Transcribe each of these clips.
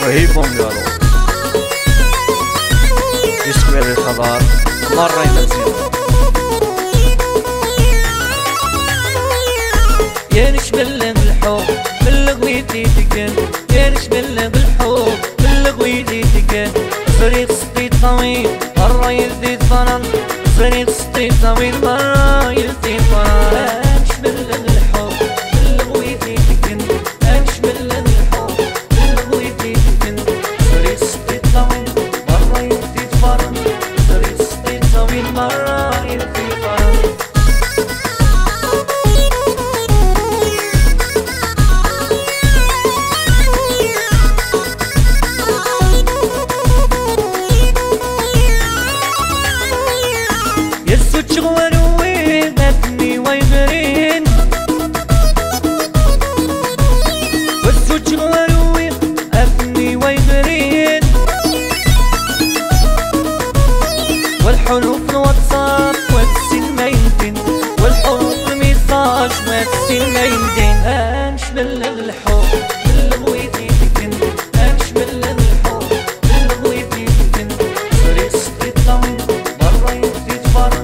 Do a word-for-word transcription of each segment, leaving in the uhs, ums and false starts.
رهيب مونيالو يسكوير الخبر مرة يمزيان يا نشبل بالحب بالغويتي تكن يا نشبل بالحب بالغويتي تكن فريق سطيت طويل مرة يلديت فرن فريق سطيت طويل مرة يلديت فرن نشبل بالحب بالغويتي تكن نشبل بالحب بالغويتي تكن فريق سطيت طويل مرة يلديت فرن فريق سطيت طويل مرة يلديت فرن شغوروي غثني ويغرين والسوت شغوروي غثني ويغرين والحروف الواتساب واتسين ميتين والحروف الميساج واتسين ميتين هنشبل الحب بالغويتي تكن هنشبل الحب بالغويتي تكن فريق سطيت طويل مرة يزيد فرن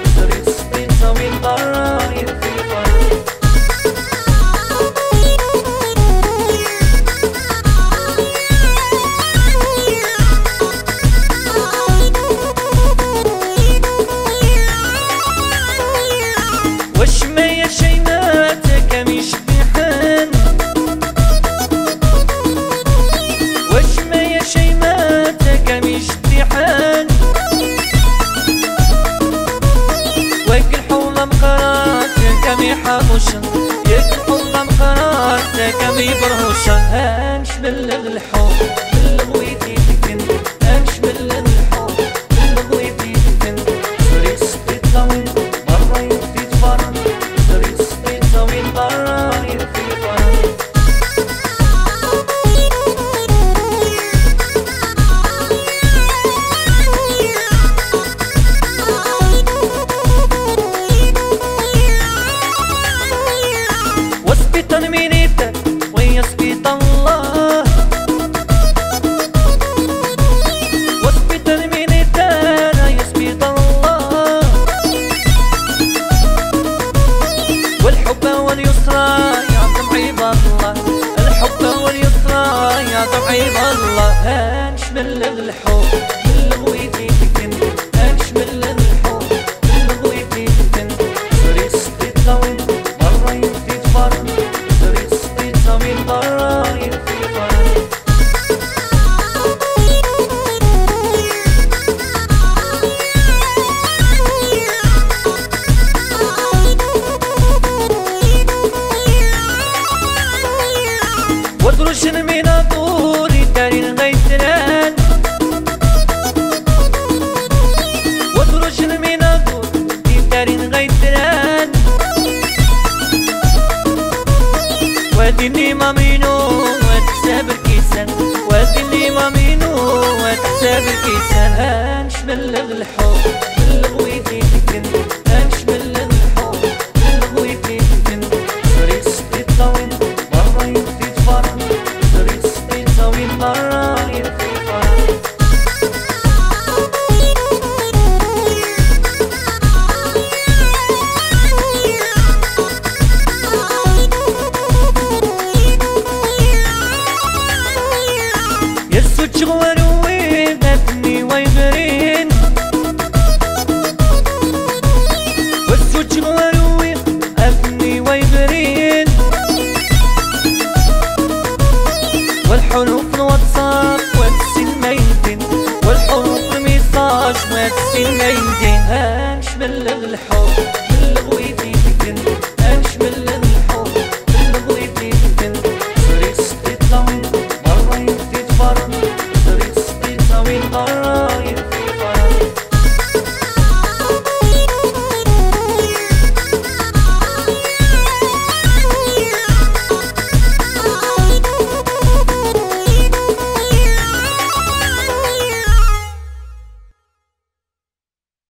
وشمية شيماتك مش بيحن وشمية شيماتك مش بيحن ويك الحوضة مقراتك مي حاموشن يك الحوضة مقراتك مي برهوشن هنشبل الحب بالغويتي تكن هنشبل الحب بالغويتي تكن فريق سطيت طويل مرة يزيد فرن فريق سطيت طويل مرة يزيد فرن وسبيطان مينيتك ويا سبيط الله وسبيطان مينيتك يا سبيط الله والحب واليسرى يعظم عباد الله الحب واليسرى يعظم عباد الله هنشبل الحب بالغويتي تكن هنشبل الحب بالغويتي تكن فريق سطيت طويل مرة يزيد فرن فريق سطيت طويل مرة يزيد فرن ودروش من طوري دارين غيتران ودروش من طوري دارين غيتران واديني مامينو وتحسب الكيسان واديني مامينو وتحسب الكيسان هنشبل الحب بالغويتي تكن هنشبل الحب بالغويتي تكن فريق سطيت طويل مرة يزيد فرن فريق سطيت طويل مرة يزيد فرن يسوت شغوروي غثني ويغرين والسوت شغوروي غثني ويغرين والحروف الواتساب واتسين ميتين والحروف الميساج واتسين ميتين هنشبل الحب